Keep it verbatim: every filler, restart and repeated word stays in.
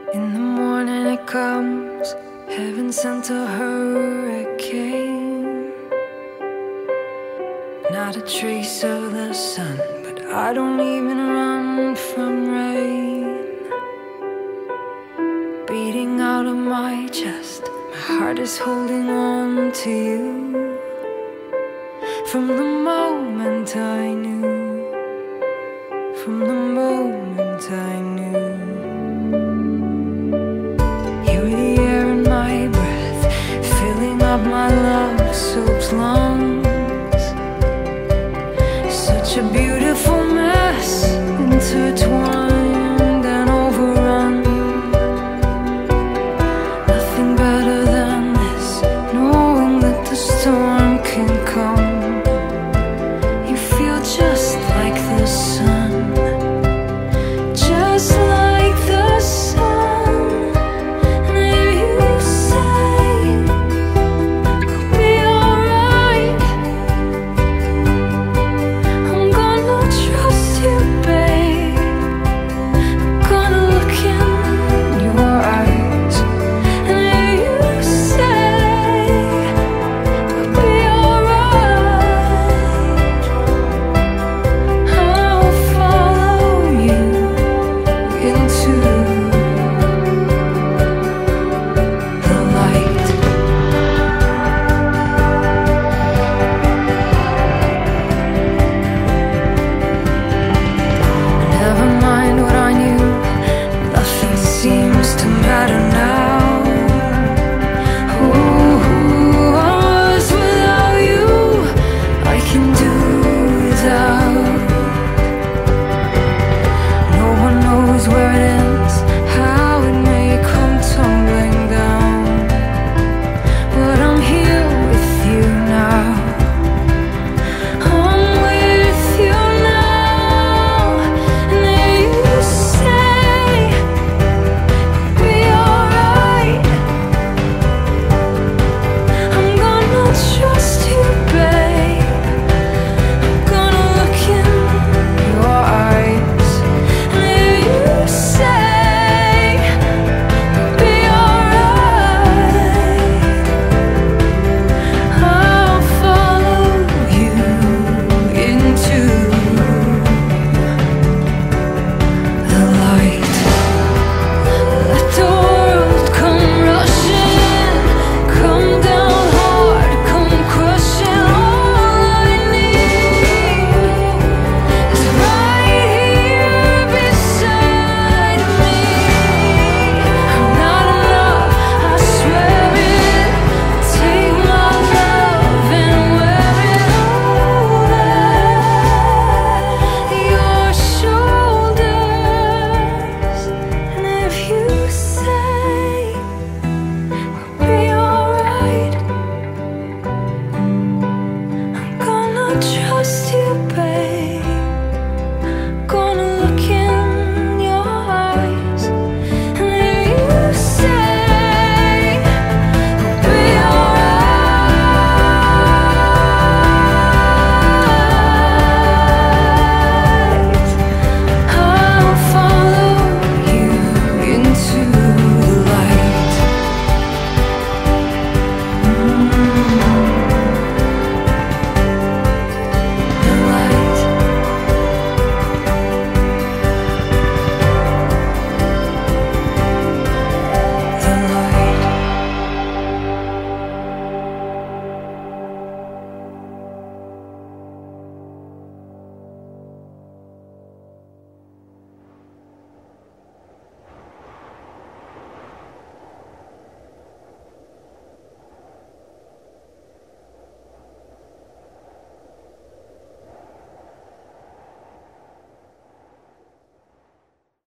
In the morning it comes, heaven sent a hurricane. Not a trace of the sun, but I don't even run from rain. Beating out of my chest, my heart is holding on to you. From the moment I knew, from the moment I knew. You were the air in my breath, filling up my love-soaked lungs. Such a beautiful mess, intertwined.